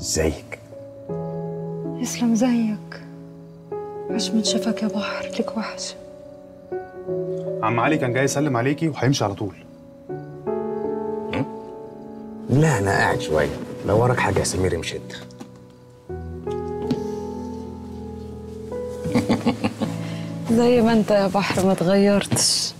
ازيك؟ يسلم زيك. عش من شافك يا بحر، لك وحش. عم علي كان جاي يسلم عليكي وهيمشي على طول. لا انا قاعد شويه، لو وراك حاجه يا سمير امشي انت. زي ما انت يا بحر، ما اتغيرتش.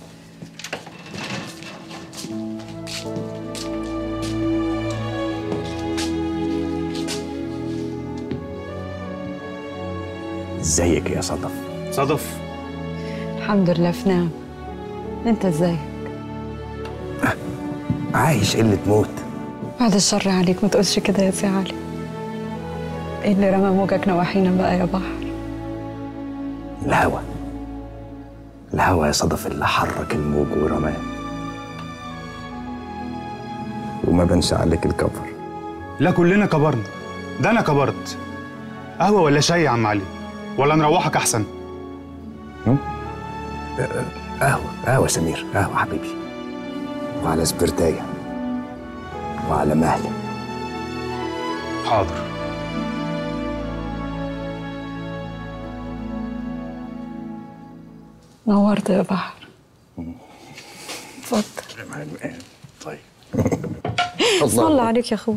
ازيك يا صدف؟ صدف؟ الحمد لله في نعم. انت ازيك؟ عايش قله موت. بعد الشر عليك، ما تقولش كده يا سي علي. ايه اللي رمى موجك نواحينا بقى يا بحر؟ الهوا يا صدف اللي حرك الموج ورماه، وما بنش عليك الكبر. لا كلنا كبرنا، ده انا كبرت. قهوه ولا شاي يا عم علي؟ ولا نروحك احسن؟ قهوه سمير، قهوه حبيبي، وعلى سبرتايه وعلى مهلي. حاضر. نورت يا بحر. اتفضل. طيب. صلى عليك يا اخوي.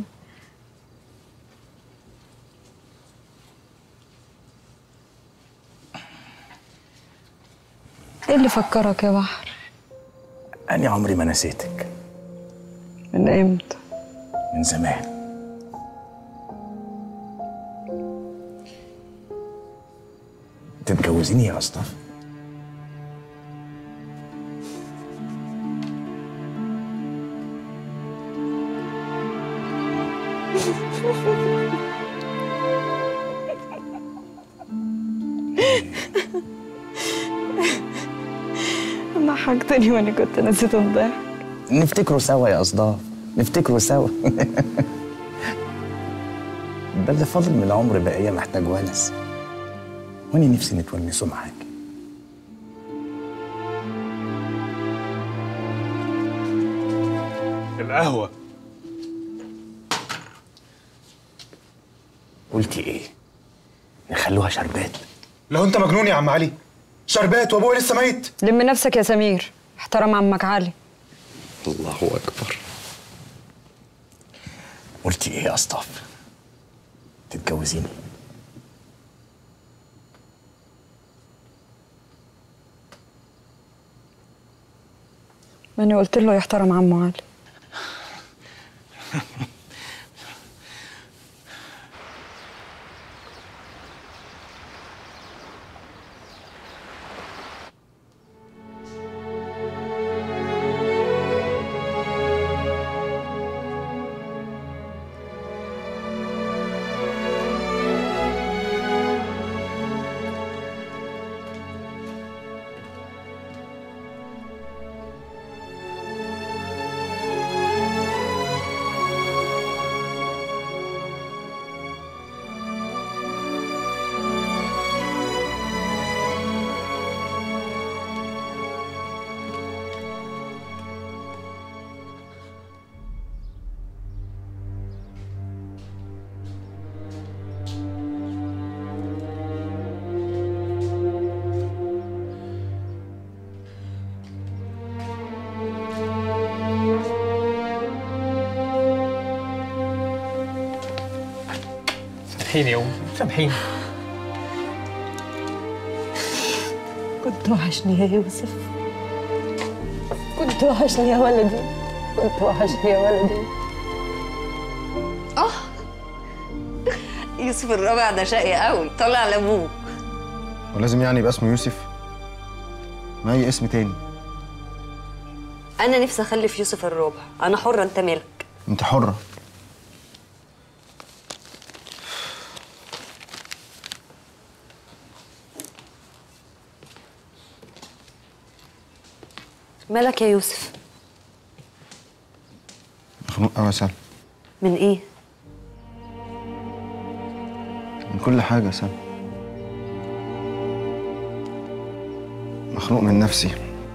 ايه اللي فكرك يا بحر؟ أنا عمري ما نسيتك. من امتى؟ من زمان. تتجوزيني يا أصطف؟ ضحكتني وانا كنت نسيت الضحك. نفتكروا سوا يا أصداف، نفتكروا سوا. ده اللي فاضل من العمر بقية محتاج ونس، وأنا نفسي نتونسوا معاك. القهوه. قلتي إيه؟ نخلوها شربات؟ لو انت مجنون يا عم علي، شربات وابويا لسه ميت. لم نفسك يا سمير، احترم عمك علي. الله أكبر. قلتي إيه يا أصطاف؟ تتجوزيني؟ ماني قلت له يحترم عمه علي. سامحيني يا أمي، سامحيني. كنت وحشني يا يوسف، كنت وحشني يا ولدي، كنت وحشني يا ولدي. يوسف الرابع ده شقي قوي، طلع لابوك. ولازم يعني يبقى اسمه يوسف؟ ما أي اسم تاني. انا نفسي اخلف يوسف الرابع، انا حره، انت مالك؟ أنت حرة. مالك يا يوسف؟ مخنوق أوي يا سلمى. من ايه؟ من كل حاجة يا سلمى. مخنوق من نفسي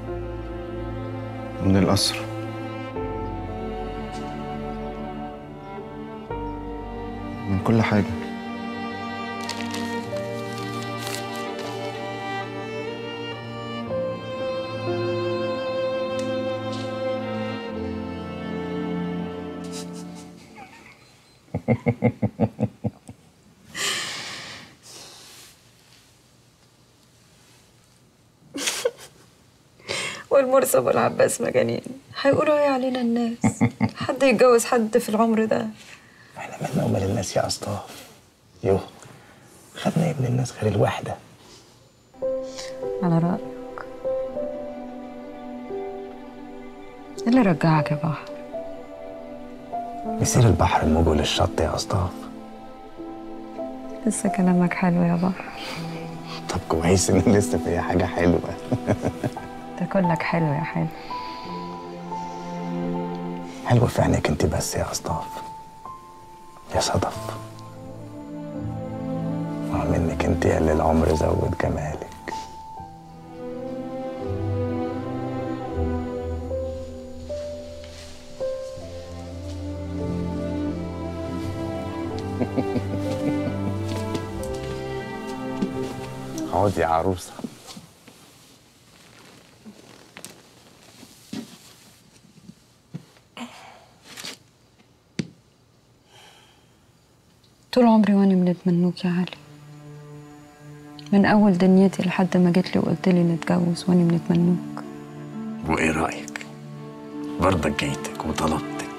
ومن القصر. من من كل حاجة. والمرسى والعباس مجانين، هيقولوا ايه علينا الناس؟ حد يتجوز حد في العمر ده؟ احنا مالنا ومال الناس يا اسطى؟ يوه، خدنا يا ابن الناس غير الواحده. على رأيك. ايه اللي رجعك يا بحر؟ مسير البحر الموج للشط يا اسطاف. لسه كلامك حلو يا بحر. طب كويس ان لسه فيها حاجه حلوه. ده كلك حلو يا حلو. حلوه في عينيك انت بس يا اسطاف، يا صدف. منك انت يا اللي العمر زود جمالك. اقعدي يا عروسه. طول عمري وانا بنتمنوك يا علي، من اول دنيتي لحد ما جيت لي وقلت لي نتجوز وانا بنتمنوك. وايه رايك؟ برضك جيتك وطلبتك.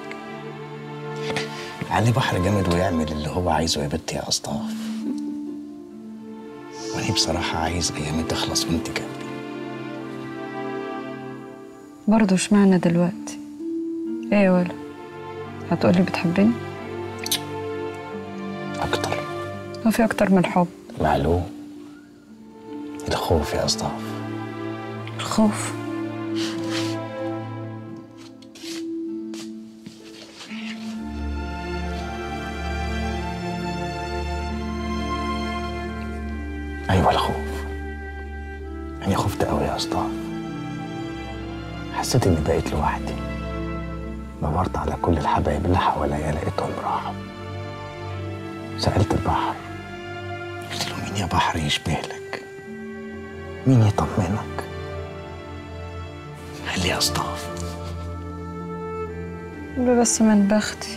علي بحر جامد ويعمل اللي هو عايزه يا بنتي يا اسطاف. وانا بصراحه عايز ايامي تخلص وانت جنبي. برضه اشمعنى دلوقتي؟ ايه يا ولا؟ هتقولي بتحبني؟ اكتر. هو في اكتر من الحب؟ معلوم. الخوف يا اسطاف. الخوف؟ ايوه الخوف. انا خفت قوي يا اسطاف. حسيت اني بقيت لوحدي. دورت على كل الحبايب اللي حواليا لقيتهم راحوا. سألت البحر، قلت له مين يا بحر يشبه لك؟ مين يطمنك؟ قال لي يا اسطاف. بس من بختي.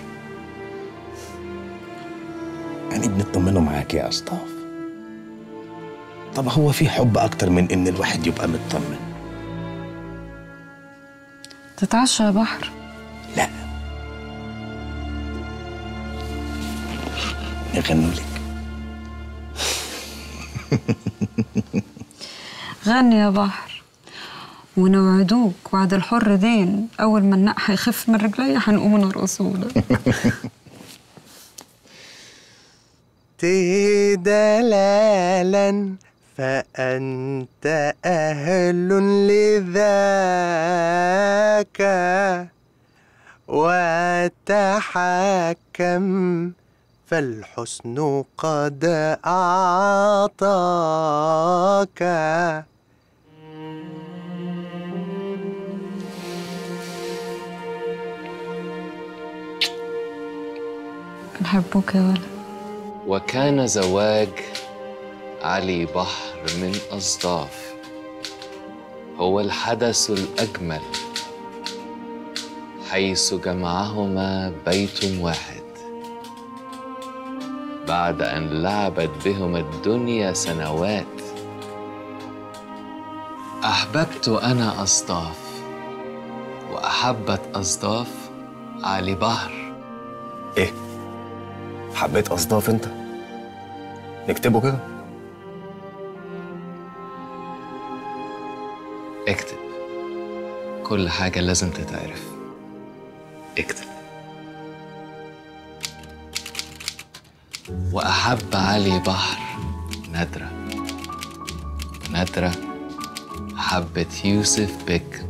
يعني بنطمنه معاك يا اسطاف. طب هو في حب اكتر من ان الواحد يبقى مطمن؟ تتعشى يا بحر؟ لا. يغنوا لك. غني يا بحر، ونوعدوك وعد الحر دين، اول ما النق هيخف من رجلي هنقوم نرقصوا لك. دلالا فأنت أهل لذاك، وتحكم فالحسن قد أعطاك. بنحبوك يا ولد. وكان زواج علي بحر من أصداف هو الحدث الأجمل، حيث جمعهما بيت واحد بعد أن لعبت بهما الدنيا سنوات. أحببت أنا أصداف وأحبت أصداف علي بحر. ايه؟ حبيت أصداف انت؟ نكتبه كده؟ اكتب، كل حاجة لازم تتعرف. اكتب. وأحب علي بحر نادرة، ونادرة حبت يوسف بك.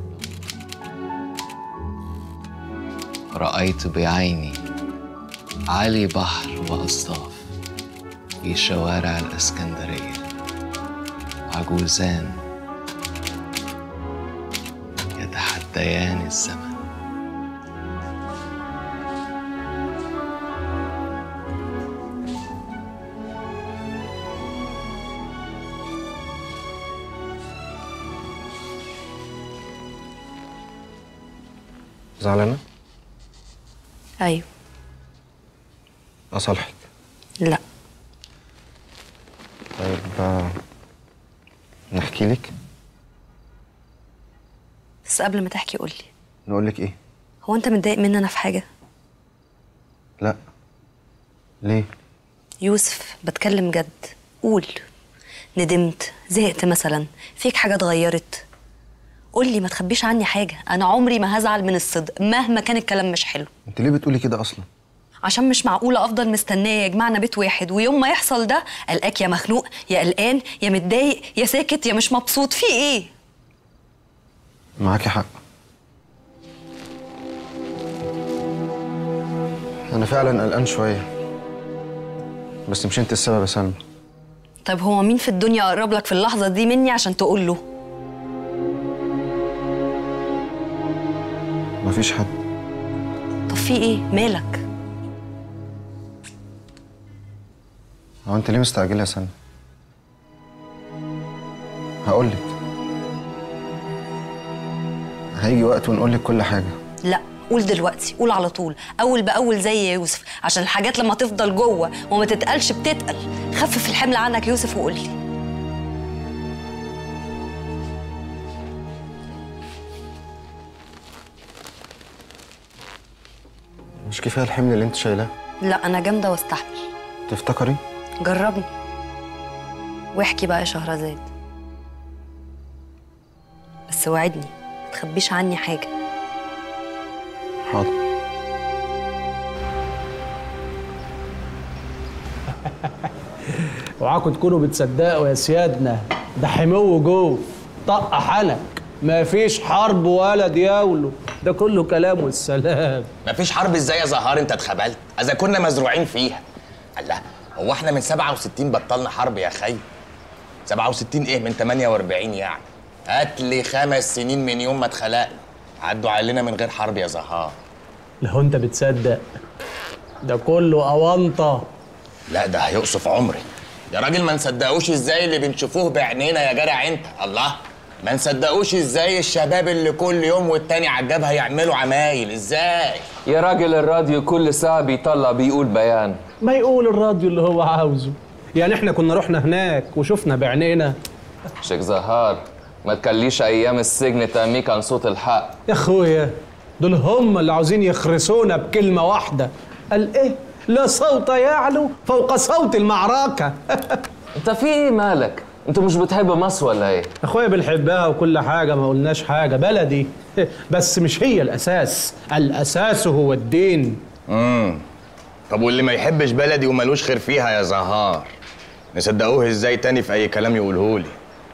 رأيت بعيني علي بحر وأصداف في شوارع الإسكندرية، عجوزان يتحديان الزمن. زعلانة؟ ايوه. أصالحك؟ لا. طيب نحكي لك؟ بس قبل ما تحكي قولي، نقول لك إيه؟ هو انت متضايق مني انا في حاجه؟ لا. ليه؟ يوسف بتكلم جد، قول. ندمت؟ زهقت مثلا؟ فيك حاجه اتغيرت؟ قولي، ما تخبيش عني حاجه. انا عمري ما هزعل من الصدق مهما كان الكلام مش حلو. أنت ليه بتقولي كده أصلا؟ عشان مش معقوله افضل مستنيه يجمعنا بيت واحد، ويوم ما يحصل ده الاقيك يا مخنوق يا قلقان يا متضايق يا ساكت يا مش مبسوط. في ايه؟ معاكي حق. أنا فعلا قلقان شوية، بس مش أنت السبب يا سلمى. طيب هو مين في الدنيا اقرب لك في اللحظه دي مني عشان تقول له؟ مفيش حد. طب في ايه؟ مالك؟ هو أنت ليه مستعجلة يا سلمى؟ هقولك، هيجي وقت ونقولك كل حاجة. لا، قول دلوقتي، قول على طول، اول باول زي يا يوسف، عشان الحاجات لما تفضل جوه وما تتقالش بتتقل. خفف الحمل عنك يوسف وقول لي. مش كفاية الحمل اللي أنت شايلاه؟ لا، انا جامده واستحمل. تفتكري؟ جربني واحكي بقى يا شهرزاد، بس وعدني ما تخبيش عني حاجه. حاضر. اوعاكم تكونوا بتصدقوا يا سيادنا، ده حمو جوف طق حنك، مفيش حرب ولا دياولو، ده كله كلام والسلام. مفيش حرب ازاي يا زهار؟ انت اتخبلت، اذا كنا مزروعين فيها. الله، هو احنا من 67 بطلنا حرب يا خي؟ 67 ايه؟ من 48 يعني. هات لي 5 سنين من يوم ما اتخلقنا عدوا علينا من غير حرب يا زهار. لو انت بتصدق ده كله اونطه. لا، ده هيقصف عمري يا راجل. ما نصدقوش ازاي اللي بنشوفوه بعينينا يا جدع انت؟ الله، ما نصدقوش ازاي الشباب اللي كل يوم والتاني على الجبهه يعملوا عمايل؟ ازاي يا راجل؟ الراديو كل ساعة بيطلع بيقول بيان. ما يقول الراديو اللي هو عاوزه، يعني احنا كنا رحنا هناك وشفنا بعينينا. شيخ زهار، ما تكليش ايام السجن تأميك عن صوت الحق. يا اخويا دول هم اللي عاوزين يخرسونا بكلمة واحدة، قال ايه؟ لا صوت يعلو فوق صوت المعركة. انت في ايه مالك؟ انت مش بتحب مصر ولا ايه؟ اخويا بنحبها وكل حاجة، ما قلناش حاجة، بلدي. بس مش هي الأساس، الأساس هو الدين. طب واللي ما يحبش بلدي ومالوش خير فيها يا زهار نصدقوه ازاي تاني في اي كلام يقولهولي؟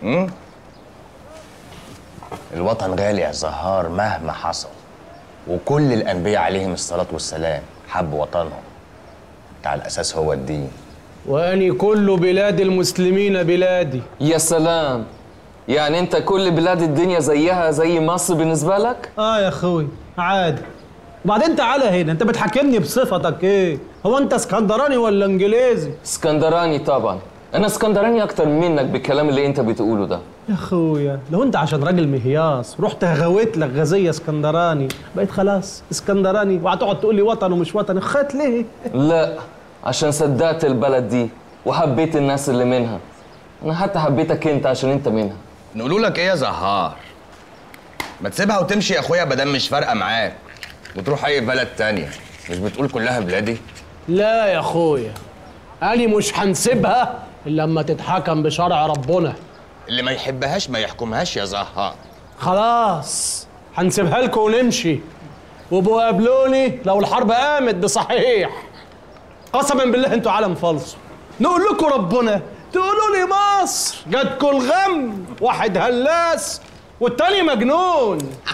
الوطن غالي يا زهار مهما حصل، وكل الانبياء عليهم الصلاه والسلام حبوا وطنهم. بتاع الاساس هو الدين. وأني كل بلاد المسلمين بلادي. يا سلام، يعني انت كل بلاد الدنيا زيها زي مصر بالنسبة لك؟ يا اخوي عادي. وبعدين تعالى هنا، انت بتحاكمني بصفتك ايه؟ هو انت اسكندراني ولا انجليزي؟ اسكندراني طبعا، انا اسكندراني اكتر منك بالكلام اللي انت بتقوله ده. يا اخويا لو انت عشان راجل مهياص رحت غويت لك غزيه اسكندراني بقيت خلاص اسكندراني، وهتقعد تقول لي وطن ومش وطن. خات ليه؟ لا، عشان صدقت البلد دي وحبيت الناس اللي منها. انا حتى حبيتك انت عشان انت منها. نقولوا لك ايه يا زهار؟ ما تسيبها وتمشي يا اخويا مادام مش فارقه معاك وتروح اي بلد تانية. مش بتقول كلها بلادي؟ لا يا اخويا، أنا مش هنسيبها الا لما تتحكم بشرع ربنا. اللي ما يحبهاش ما يحكمهاش يا زهار. خلاص هنسيبها لكم ونمشي، وبقوا قابلوني لو الحرب قامت بصحيح. قسما بالله انتوا عالم فالصو. نقول لكم ربنا، تقولوا لي مصر جاتكم الغم، واحد هلاس والتاني مجنون.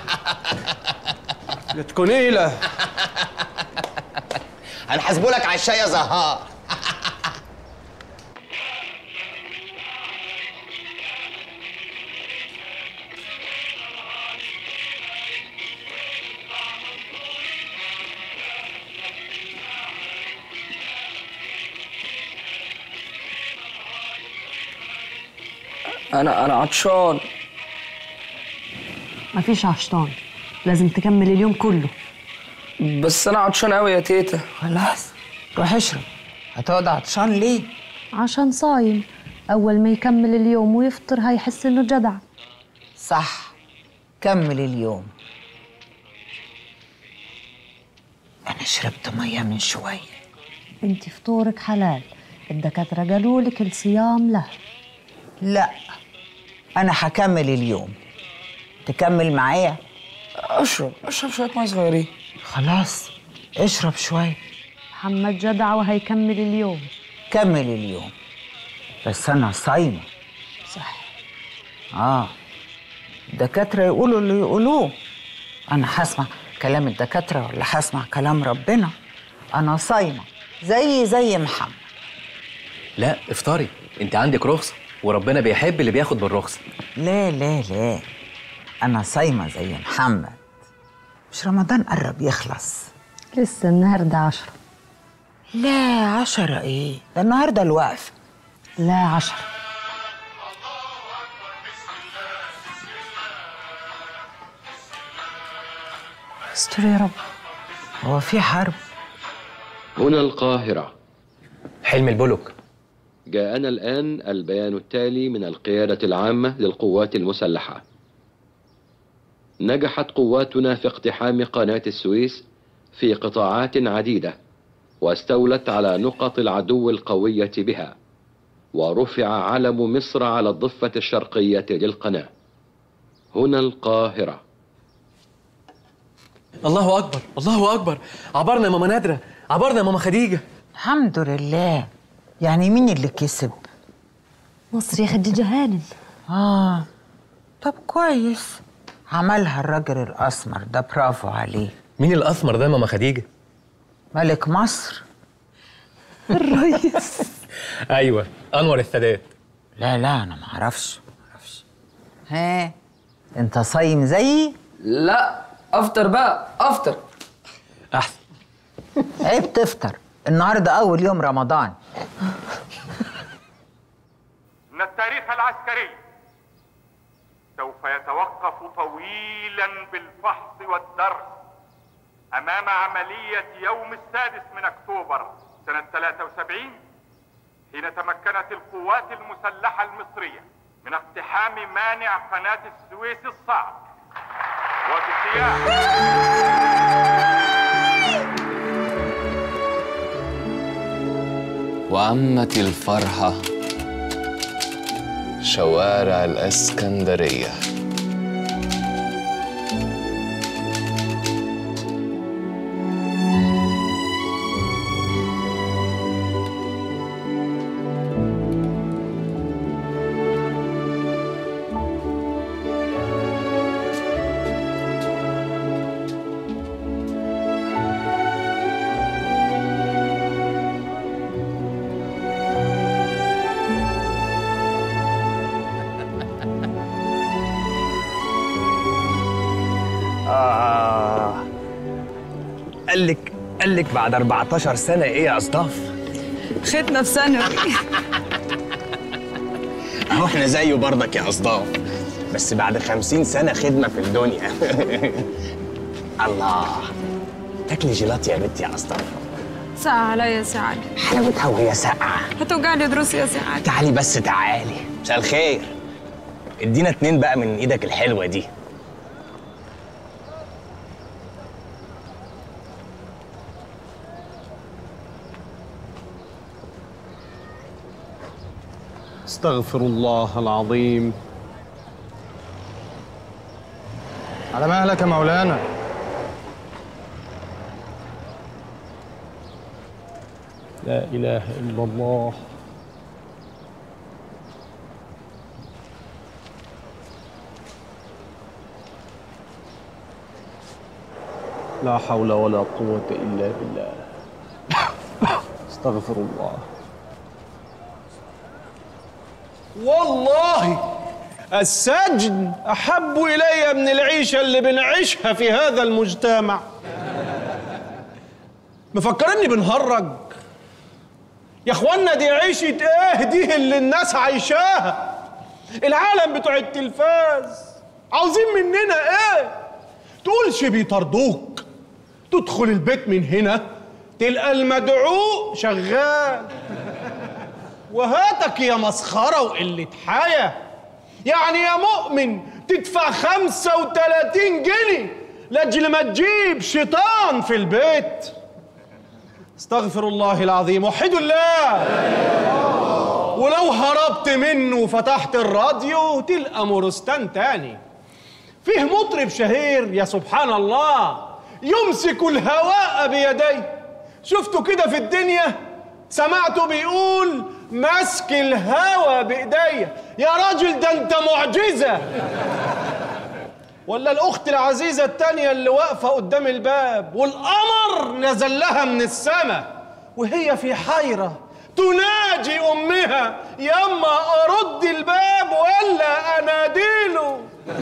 جاتكم نيله. هنحاسبوا لك على الشاي يا زهار. أنا عطشان. مفيش عشطان، لازم تكمل اليوم كله. بس انا عطشان قوي يا تيتا. خلاص روح اشرب. هتقعد عطشان ليه؟ عشان صايم، أول ما يكمل اليوم ويفطر هيحس إنه جدع. صح، كمل اليوم. أنا شربت مية من شوية. أنت فطورك حلال، الدكاترة قالوا لك الصيام له. لا، أنا هكمل اليوم. تكمل معايا؟ اشرب شوية مية صغيرين. خلاص اشرب شوية. محمد جدع وهيكمل اليوم. كمل اليوم، بس أنا صايمة. صح. الدكاترة يقولوا اللي يقولوه. أنا هسمع كلام الدكاترة ولا هسمع كلام ربنا؟ أنا صايمة زي محمد. لا افطري، انت عندك رخصة وربنا بيحب اللي بياخد بالرخصة. لا لا لا، أنا صايمة زي محمد. مش رمضان قرب يخلص؟ لسه النهاردة 10. لا 10 إيه؟ ده النهاردة الوقف. لا 10. استر يا رب. هو في حرب؟ هنا القاهرة. حلم البلوك. جاءنا الآن البيان التالي من القيادة العامة للقوات المسلحة. نجحت قواتنا في اقتحام قناة السويس في قطاعات عديدة، واستولت على نقط العدو القوية بها، ورفع علم مصر على الضفة الشرقية للقناة. هنا القاهرة. الله أكبر الله أكبر، عبرنا يا ماما نادرة، عبرنا يا ماما خديجة. الحمد لله. يعني مين اللي كسب؟ مصر يا خديجة هانم. طب كويس، عملها الراجل الأسمر ده، برافو عليه. مين الأسمر ده يا ماما خديجة؟ ملك مصر. الرئيس. أيوة، أنور السادات. لا أنا معرفش. ها، أنت صايم زيي؟ لا افطر بقى، افطر احسن. عيب تفطر، النهارده اول يوم رمضان. ان التاريخ العسكري سوف يتوقف طويلا بالفحص والدرس امام عملية يوم 6 أكتوبر سنة 73، حين تمكنت القوات المسلحة المصرية من اقتحام مانع قناة السويس الصعب وباجتياح. وعمت الفرحة شوارع الإسكندرية. قال لك بعد 14 سنة ايه يا أصطاف؟ ختنا في ثانوي. اهو احنا زيه برضك يا أصطاف، بس بعد 50 سنة خدمة في الدنيا. الله، تاكلي جيلاتي يا بنتي يا أصطاف. ساقعة عليا يا سي علي. حلاوتها وهي ساقعة. هتوجعني دروسي يا سي علي. تعالي بس تعالي. مساء الخير. ادينا 2 بقى من ايدك الحلوة دي. استغفر الله العظيم. على مهلك يا مولانا. لا إله إلا الله. لا حول ولا قوة إلا بالله. استغفر الله. والله السجن أحب إلي من العيشة اللي بنعيشها في هذا المجتمع. مفكرني بنهرج يا اخوانا؟ دي عيشة ايه دي اللي الناس عايشاها؟ العالم بتوع التلفاز عاوزين مننا ايه؟ تقولش بيطردوك، تدخل البيت من هنا تلقى المدعو شغال. وهاتك يا مسخرة وقلة حياة، يعني يا مؤمن تدفع 35 جنيه لاجل ما تجيب شيطان في البيت. استغفر الله العظيم، وحدوا الله. ولو هربت منه وفتحت الراديو تلقى مرستان تاني. فيه مطرب شهير يا سبحان الله يمسك الهواء بيديه. شفته كده في الدنيا؟ سمعته بيقول ماسك الهوا بايديا. يا راجل ده انت معجزة. ولا الأخت العزيزة التانية اللي واقفة قدام الباب والقمر نزل لها من السماء وهي في حيرة تناجي أمها: يما أرد الباب ولا أناديله؟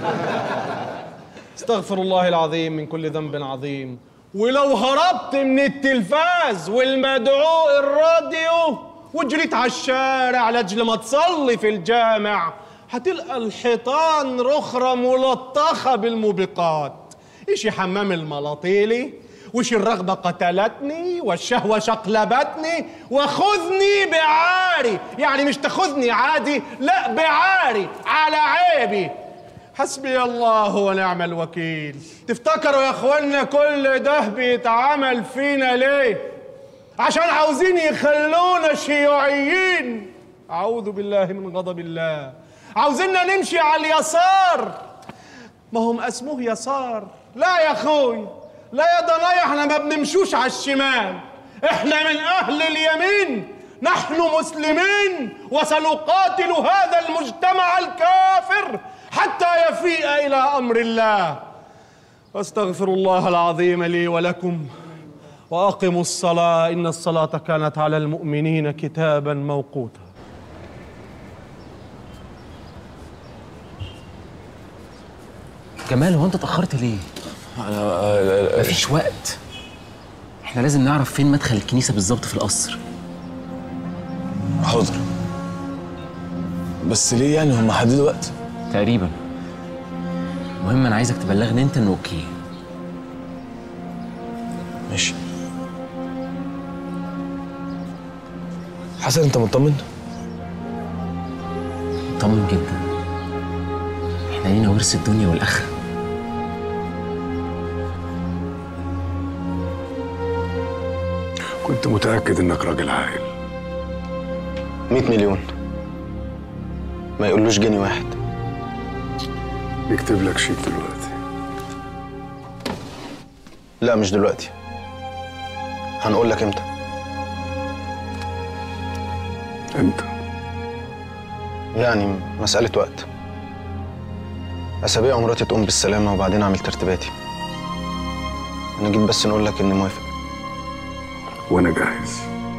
استغفر الله العظيم من كل ذنب عظيم. ولو هربت من التلفاز والمدعو الراديو وجريت على الشارع لاجل ما تصلي في الجامع هتلقى الحيطان رخرة ملطخة بالموبقات. إيش حمام الملاطيلي، وش الرغبة قتلتني، والشهوة شقلبتني، وخذني بعاري. يعني مش تاخذني عادي، لا بعاري على عيبي. حسبي الله ونعم الوكيل. تفتكروا يا اخوانا كل ده بيتعمل فينا ليه؟ عشان عاوزين يخلونا شيوعيين. أعوذ بالله من غضب الله. عاوزيننا نمشي على اليسار. ما هم اسمه يسار. لا يا اخوي، لا يا ضنايا، احنا ما بنمشوش على الشمال، احنا من اهل اليمين. نحن مسلمين وسنقاتل هذا المجتمع الكافر حتى يفيء الى امر الله. واستغفر الله العظيم لي ولكم، واقموا الصلاه ان الصلاه كانت على المؤمنين كتابا موقوتا. جمال، هو انت اتأخرت ليه؟ مفيش وقت. احنا لازم نعرف فين مدخل الكنيسة بالظبط في القصر. حاضر، بس ليه يعني هم حددوا وقت؟ تقريبا. المهم انا عايزك تبلغني انت انه اوكي. ماشي. حسن انت مطمن؟ مطمن جدا. احنا لينا ورث الدنيا والاخره. كنت متأكد إنك راجل عاقل. 100 مليون ما يقولوش جنيه واحد. بيكتب لك شيك دلوقتي. لا مش دلوقتي، هنقول لك امتى. امتى؟ يعني مسألة وقت. أسابيع ومراتي تقوم بالسلامة وبعدين أعمل ترتيباتي. أنا جيت بس نقول لك إني موافق. وأنا جاهز.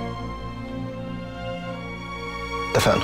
اتفقنا.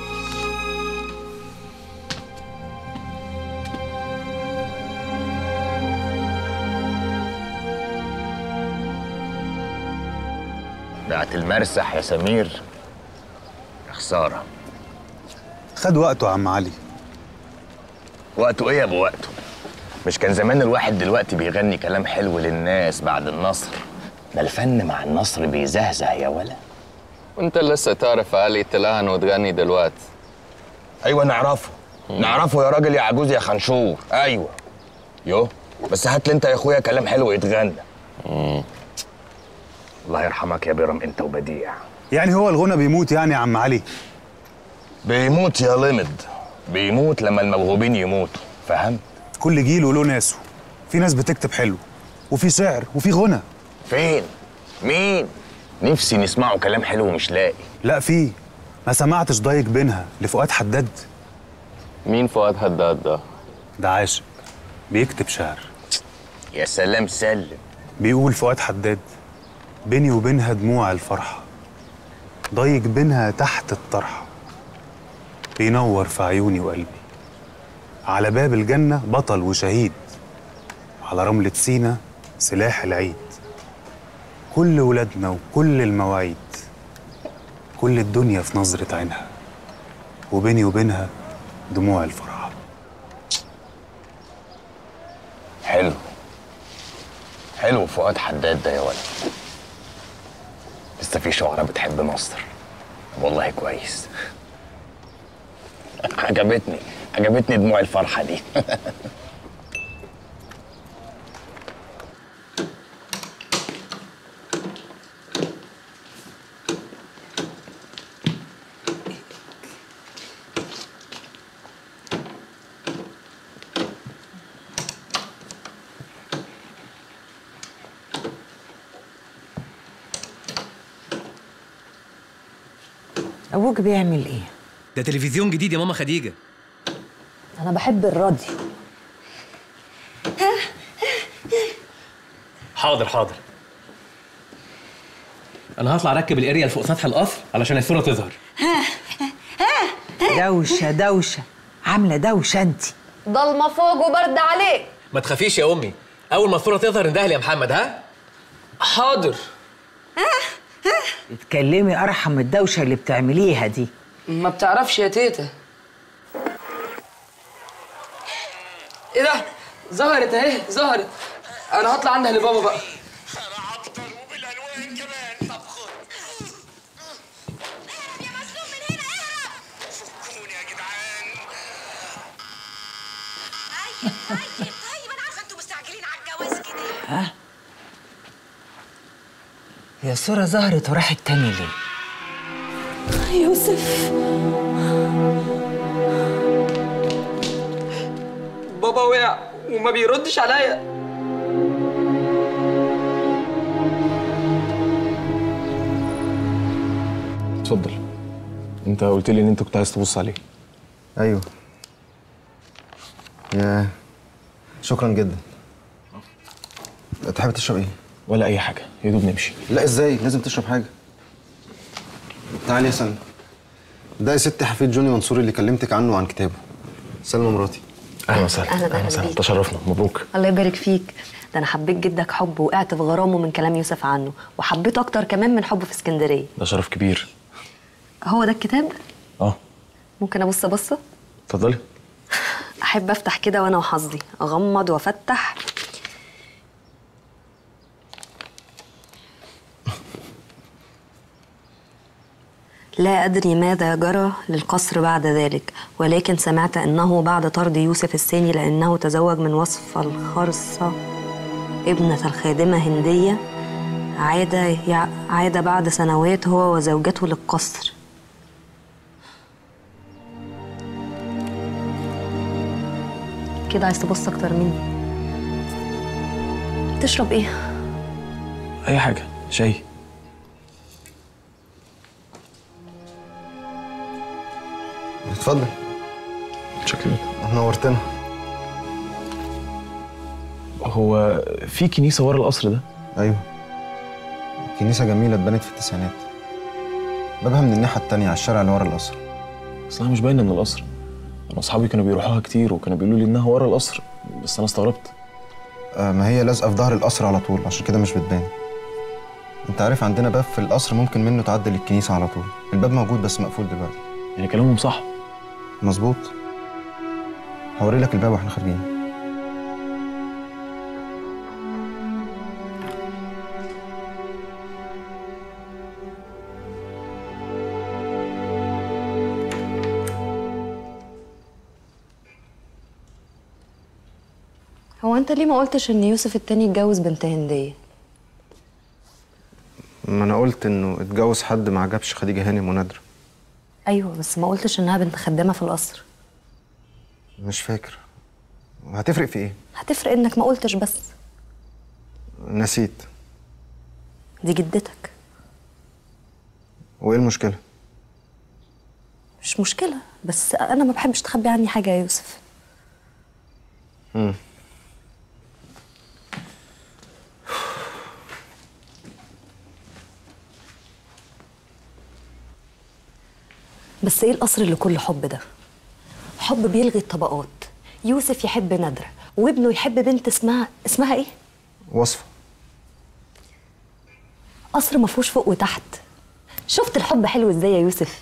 بعت المرسح يا سمير. يا خسارة. خد وقته يا عم علي. وقته ايه يا ابو وقته؟ مش كان زمان الواحد دلوقتي بيغني كلام حلو للناس بعد النصر؟ ده الفن مع النصر بيزهزه يا ولا. وانت لسه تعرف علي تلهن وتغني دلوقتي؟ ايوه نعرفه. نعرفه يا راجل يا عجوز يا خنشور. ايوه يو، بس هات لي انت يا اخويا كلام حلو يتغنى. الله يرحمك يا بيرم انت وبديع. يعني هو الغنى بيموت يعني يا عم علي؟ بيموت يا لمد، بيموت لما الموهوبين يموتوا، فهمت؟ كل جيل وله ناسه. في ناس بتكتب حلو وفي شعر وفي غنى. فين؟ مين؟ نفسي نسمعه كلام حلو ومش لاقي. لا في. ما سمعتش ضايق بينها لفؤاد حداد؟ مين فؤاد حداد ده؟ ده عاشق بيكتب شعر. يا سلام سلم. بيقول فؤاد حداد: بيني وبينها دموع الفرحة، ضايق بينها تحت الطرحة، بينور في عيوني وقلبي، على باب الجنة بطل وشهيد، على رملة سينا سلاح العيد، كل ولادنا وكل المواعيد، كل الدنيا في نظرة عينها، وبيني وبينها دموع الفرحة. حلو حلو فؤاد حداد ده يا ولد. لسه في شعراء بتحب مصر. والله كويس. عجبتني دموع الفرحة دي. ابوك بيعمل ايه؟ ده تلفزيون جديد يا ماما خديجه. انا بحب الراديو. حاضر. انا هطلع اركب الاريال فوق سطح القصر علشان الصوره تظهر. دوشه عامله دوشه انت. ضلمه فوق وبرد عليك. ما تخافيش يا امي، اول ما الصوره تظهر اندهلي يا محمد. ها حاضر. اتكلمي ارحم من الدوشه اللي بتعمليها دي. ما بتعرفش يا تيتا. ايه ده؟ ظهرت اهي ظهرت. انا هطلع عندها لبابا بقى. ها؟ يا سورة ظهرت وراحت تاني ليه؟ يوسف بابا وقع وما بيردش عليا. اتفضل. انت قلت لي ان انت كنت عايز تبص عليه. ايوه. يا شكرا جدا. تحب تشرب ايه؟ ولا اي حاجه، يا دوب نمشي. لا ازاي؟ لازم تشرب حاجه. تعالي يا سلمى. ده يا ستي حفيد جوني منصور اللي كلمتك عنه عن كتابه. سلمى مراتي. اهلا وسهلا. أهلا وسهلا. تشرفنا. مبروك. الله يبارك فيك. ده انا حبيت جدك حب وقعت في غرامه من كلام يوسف عنه، وحبيته اكتر كمان من حبه في اسكندريه. ده شرف كبير. هو ده الكتاب؟ اه. ممكن ابص بصه؟ اتفضلي. احب افتح كده وانا وحظي، اغمض وافتح. لا أدري ماذا جرى للقصر بعد ذلك، ولكن سمعت أنه بعد طرد يوسف الثاني لأنه تزوج من وصف الخرصة ابنة الخادمة هندية، عاد بعد سنوات هو وزوجته للقصر. كده عايز تبص أكتر مني؟ تشرب إيه؟ اي حاجه. شاي. اتفضل. شكرا. نورتنا. هو في كنيسه ورا القصر ده؟ ايوه. كنيسه جميله اتبنت في التسعينات. بابها من الناحيه التانيه على الشارع اللي ورا القصر. اصلها مش باينه من القصر. انا اصحابي كانوا بيروحوها كتير وكانوا بيقولوا لي انها ورا القصر، بس انا استغربت. ما هي لازقه في ظهر القصر على طول، عشان كده مش بتبان. انت عارف عندنا باب في القصر ممكن منه تعدي للكنيسه على طول. الباب موجود بس مقفول دلوقتي. يعني كلامهم صح؟ مظبوط. هوري لك الباب واحنا خارجين. هو أنت ليه ما قلتش إن يوسف التاني اتجوز بنت هندية؟ ما انا قلت انه اتجوز حد ما عجبش خديجه هانم ونادره. أيوه بس ما قلتش إنها بنت خدامة في القصر. مش فاكر. هتفرق في ايه؟ هتفرق إنك ما قلتش بس. نسيت. دي جدتك. وايه المشكله؟ مش مشكلة، بس أنا ما بحبش تخبي عني حاجة يا يوسف. بس ايه القصر اللي كله حب ده؟ حب بيلغي الطبقات. يوسف يحب نادرة وابنه يحب بنت اسمها ايه؟ وصفة. قصر ما فيهوش فوق وتحت. شفت الحب حلو ازاي يا يوسف؟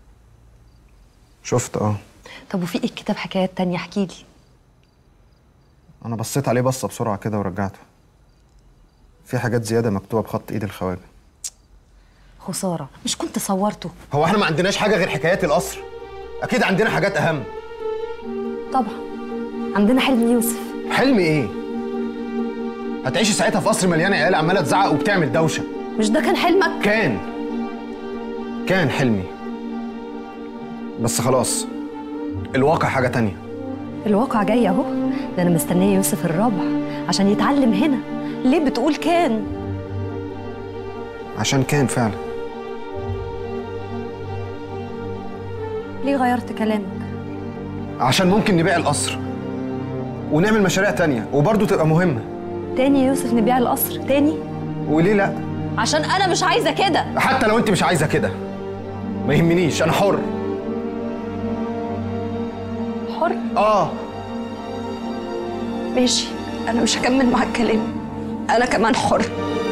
شفت اه. طب وفي ايه الكتاب حكايات تانية؟ احكيلي. انا بصيت عليه بصة بسرعة كده ورجعته. في حاجات زياده مكتوبه بخط ايد الخواجه. خساره، مش كنت صورته؟ هو احنا ما عندناش حاجه غير حكايات القصر؟ اكيد عندنا حاجات اهم. طبعا عندنا حلم يوسف. حلم ايه؟ هتعيشي ساعتها في قصر مليان عيال عماله تزعق وبتعمل دوشه. مش ده كان حلمك؟ كان حلمي، بس خلاص الواقع حاجه تانية. الواقع جاي اهو، ده انا مستنيه يوسف الرابع عشان يتعلم هنا. ليه بتقول كان؟ عشان كان فعلا. ليه غيرت كلامك؟ عشان ممكن نبيع القصر ونعمل مشاريع تانية وبرضه تبقى مهمة. تاني يا يوسف نبيع القصر تاني؟ وليه لأ؟ عشان أنا مش عايزة كده. حتى لو أنت مش عايزة كده ما يهمنيش، أنا حر. حر؟ آه ماشي، أنا مش هكمل معاك كلام. أنا كمان حر.